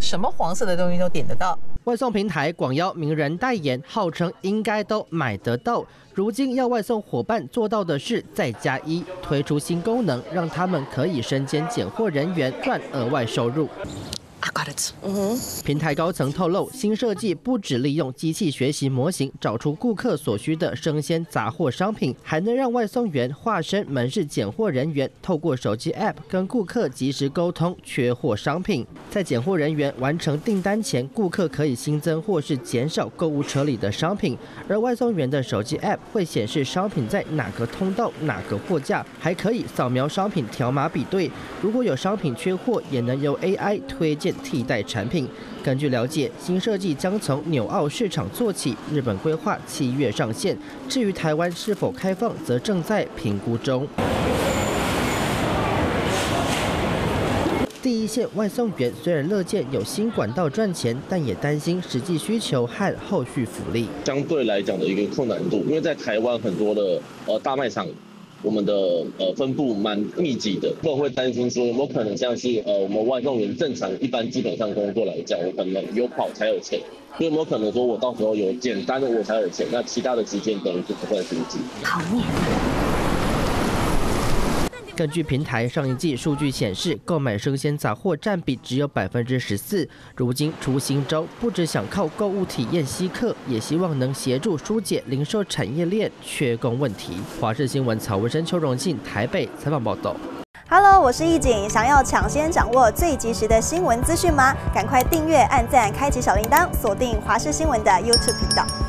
什么黄色的东西都点得到。 外送平台广邀名人代言，号称应该都买得到。如今要外送伙伴做到的是再加一，推出新功能，让他们可以身兼拣货人员，赚额外收入。 I got it。 平台高层透露，新设计不只利用机器学习模型找出顾客所需的生鲜杂货商品，还能让外送员化身门市拣货人员，透过手机 App 跟顾客及时沟通缺货商品。在拣货人员完成订单前，顾客可以新增或是减少购物车里的商品，而外送员的手机 App 会显示商品在哪个通道、哪个货架，还可以扫描商品条码比对。如果有商品缺货，也能由 AI 推荐替代产品。根据了解，新设计将从纽澳市场做起，日本规划7月上线。至于台湾是否开放，则正在评估中。第一线外送员虽然乐见有新管道赚钱，但也担心实际需求和后续福利。 相对来讲的一个困难度，因为在台湾很多的大卖场。我们的分布蛮密集的，我会担心说有没有可能像是我们外送员正常一般基本上工作来讲，我可能有跑才有钱，有没有可能说我到时候有简单的我才有钱，那其他的时间等于是不算经济。 好念。 根据平台上一季数据显示，购买生鲜杂货占比只有14%。如今出新招，不只想靠购物体验吸客，也希望能协助疏解零售产业链缺工问题。华视新闻曹文生、邱荣信台北采访报道。 Hello， 我是易景，想要抢先掌握最及时的新闻资讯吗？赶快订阅、按赞、开启小铃铛，锁定华视新闻的 YouTube 频道。